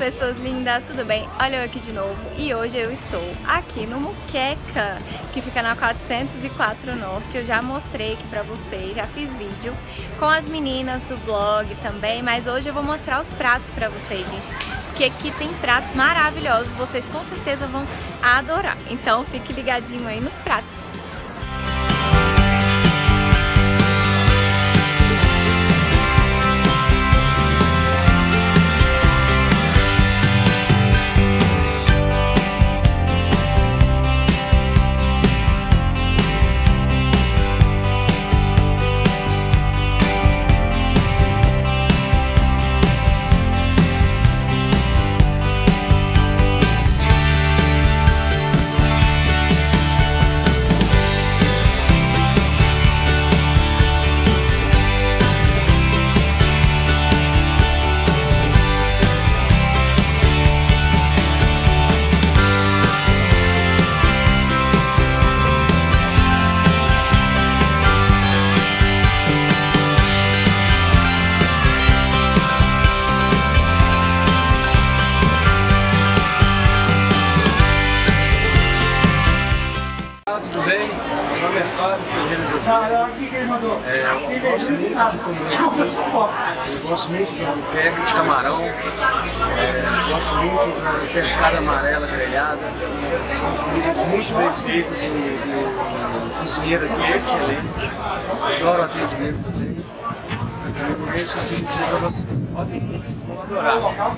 pessoas lindas, tudo bem? Olha eu aqui de novo e hoje eu estou aqui no Muqueca, que fica na 404 Norte. Eu já mostrei aqui pra vocês, já fiz vídeo com as meninas do blog também, mas hoje eu vou mostrar os pratos pra vocês, gente, porque aqui tem pratos maravilhosos, vocês com certeza vão adorar. Então fique ligadinho aí nos pratos. Tudo bem? Meu nome é Fábio Ferreira eu gosto muito de muqueca de camarão, gosto muito de pescada amarela grelhada. São comidas muito bem feitas, o cozinheiro aqui é excelente, adoro atendimento também. Então, é isso que eu tenho que dizer para vocês, podem vir, vocês vão adorar.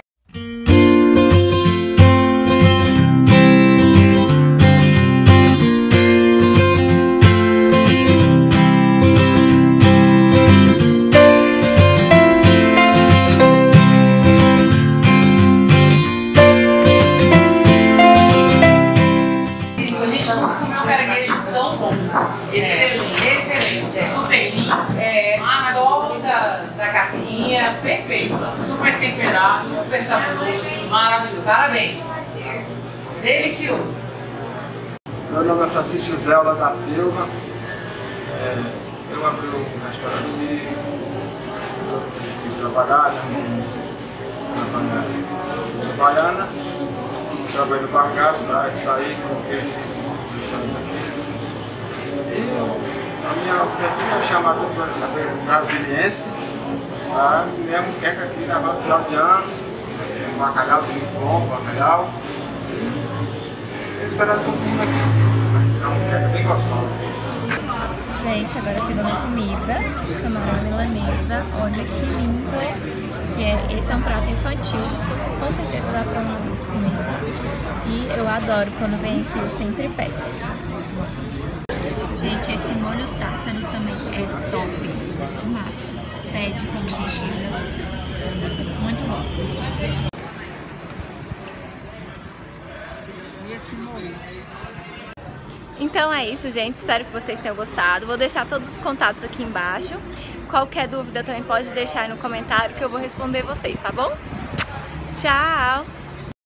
Excelente, super limpo, só da casquinha, perfeito, super temperado, super saboroso, maravilhoso, parabéns, delicioso. Meu nome é Francisco José da Silva, eu abri um restaurante de trabalhar na Baiana, trabalhei no Bargas, saí, coloquei um restaurante aqui. A minha objetiva é chamar todos os brasilienses para comer a muqueca aqui no final de ano, um bacalhau de muito bom, bacalhau. Esperando todo mundo aqui, é uma muqueca bem gostosa. Gente, agora chegou minha comida, camarão milanesa, olha que lindo, esse é um prato infantil, com certeza dá pra um adulto comer. E eu adoro, quando vem aqui eu sempre peço. Gente, esse molho tártaro também é top, massa, pede com recheio, muito bom. E esse molho? Então é isso, gente, espero que vocês tenham gostado, vou deixar todos os contatos aqui embaixo, qualquer dúvida também pode deixar aí no comentário que eu vou responder vocês, tá bom? Tchau!